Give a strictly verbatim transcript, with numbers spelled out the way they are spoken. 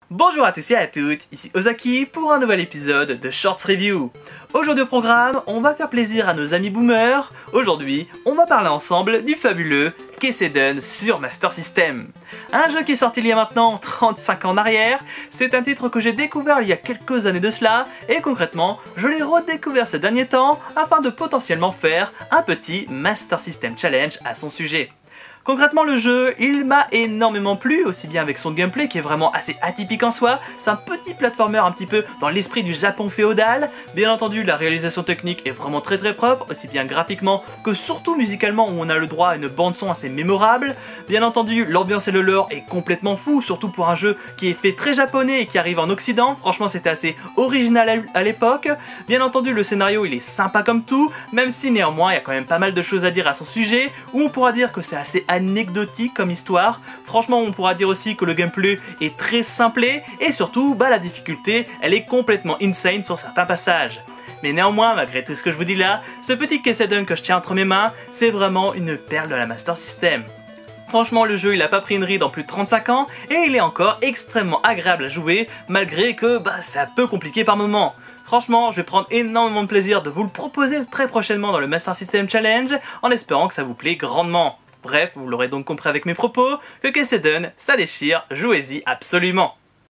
Bonjour à tous et à toutes, ici Ozaki pour un nouvel épisode de Shorts Review. Aujourd'hui au programme, on va faire plaisir à nos amis boomers. Aujourd'hui, on va parler ensemble du fabuleux Keseiden sur Master System. Un jeu qui est sorti il y a maintenant trente-cinq ans en arrière. C'est un titre que j'ai découvert il y a quelques années de cela et concrètement, je l'ai redécouvert ces derniers temps afin de potentiellement faire un petit Master System Challenge à son sujet. Concrètement, le jeu, il m'a énormément plu, aussi bien avec son gameplay qui est vraiment assez atypique en soi. C'est un petit platformer un petit peu dans l'esprit du Japon féodal. Bien entendu, la réalisation technique est vraiment très très propre, aussi bien graphiquement que surtout musicalement où on a le droit à une bande son assez mémorable. Bien entendu, l'ambiance et le lore est complètement fou, surtout pour un jeu qui est fait très japonais et qui arrive en occident. Franchement, c'était assez original à l'époque. Bien entendu, le scénario, il est sympa comme tout, même si néanmoins, il y a quand même pas mal de choses à dire à son sujet, où on pourra dire que c'est assez anecdotique comme histoire. Franchement, on pourra dire aussi que le gameplay est très simplé et surtout, bah, la difficulté, elle est complètement insane sur certains passages. Mais néanmoins, malgré tout ce que je vous dis là, ce petit Keseiden que je tiens entre mes mains, c'est vraiment une perle de la Master System. Franchement, le jeu il a pas pris une ride en plus de trente-cinq ans et il est encore extrêmement agréable à jouer malgré que bah, c'est un peu compliqué par moments. Franchement, je vais prendre énormément de plaisir de vous le proposer très prochainement dans le Master System Challenge en espérant que ça vous plaît grandement. Bref, vous l'aurez donc compris avec mes propos, que Keseiden, ça déchire, jouez-y absolument.